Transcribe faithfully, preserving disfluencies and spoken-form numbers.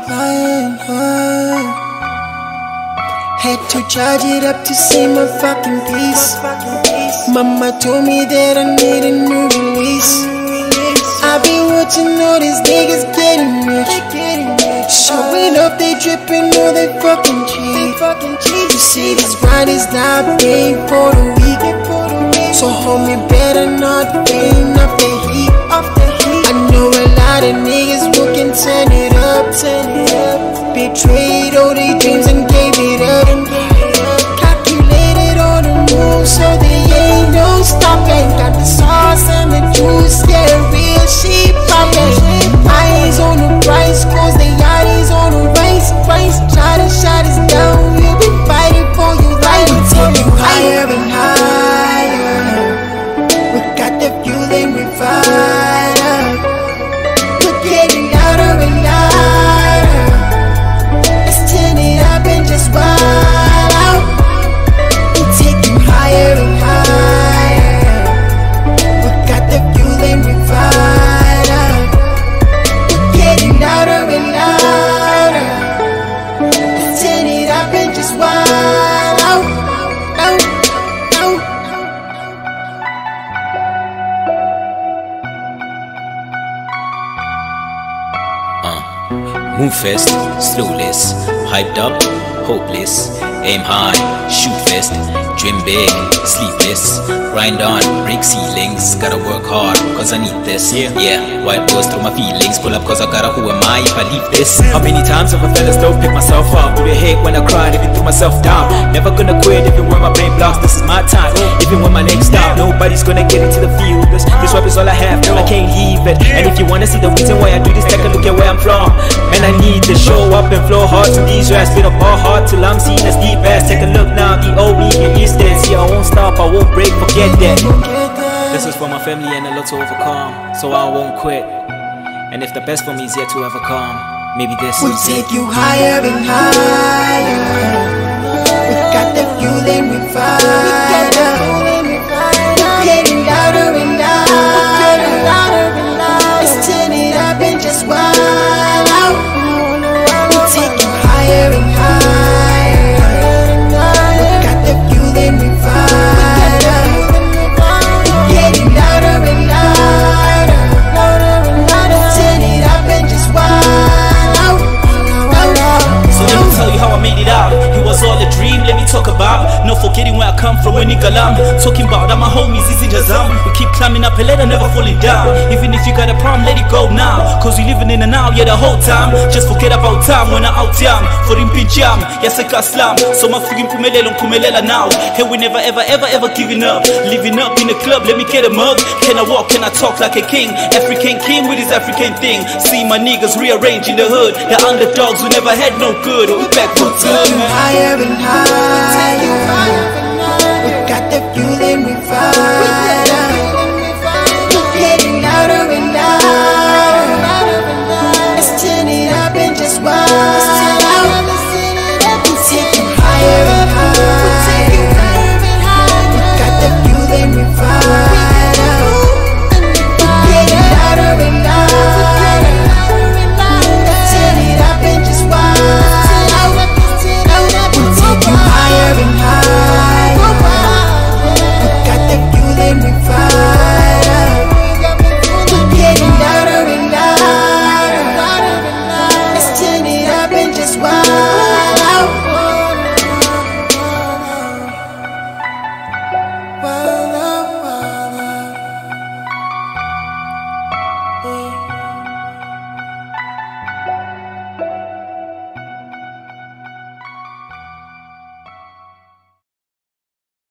higher and higher. Had to charge it up to see my fucking peace. Mama told me that I need a new release. I been watching all these niggas getting rich, showing up, they dripping, all they fucking cheap. You see this grind is not paid for the week, so homie better not faint off the heat. I know a lot of niggas who can turn it up, betrayed all their dreams and gave it up. Calculated on the move, so they ain't no stopping. Got the sauce and the juice, yeah, real shit poppin'. Eyes on the price, cause they yachties on the race. Price, try to shut us down, you'll be fighting for your life. We take you higher and higher. We got the fuel and we fight up. We're getting louder and louder. Let's turn it up and just wild out. We take you higher and higher. We got the fuel and we fight up. We're getting louder and louder. Let's turn it up and just wild out. Out, out. Uh, move fast, slowless, hyped up, hopeless, aim high, shoot fast, dream big, sleepless, grind on, break ceilings, gotta work hard, cause I need this, yeah, yeah, wipe goes through my feelings, pull up cause I gotta, who am I if I leave this? How many times have I fell asleep, pick myself up, do they hate when I cried, even threw myself down, never gonna quit, even when my brain blocks, this is my time, even when my legs stop, nobody's gonna get into the field, this, this rap is all I have, I can't leave it, and if you wanna see the reason why I do this, take a look at where I'm from, man I need to show up and flow hard to these raps, spit up all hard till I'm seen as deep ass, take a look now, the old me here is dead, see I won't stop, I won't break, forget that. This is for my family and a lot to overcome, so I won't quit. And if the best for me is yet to ever come, maybe this we'll is take it. you higher and higher. We got the fuel and we fight up. We're getting louder and louder. Let's turn it up and just wild out. We'll take you higher and higher. We got the fuel and we fight up. Getting louder and louder. Let's turn it up and just wild out. So let me tell you how I made it out. It was all a dream, let me talk about. No forgetting where I come from when Nikalam. Talking about that my homies is in Jazam. We keep climbing up a ladder, never falling down. Even if you got a problem, let it go now. Cause we living in the now, yeah, the whole time. Just forget about time when I out yam. For him pincham, yes I slam. So my freaking kumelela kumelela now. Hey, we never ever ever ever giving up. Living up in the club, let me get a mug. Can I walk, can I talk like a king? African king with his African thing. See my niggas rearranging the hood. The underdogs who never had no good. We back for good, man. Higher and higher.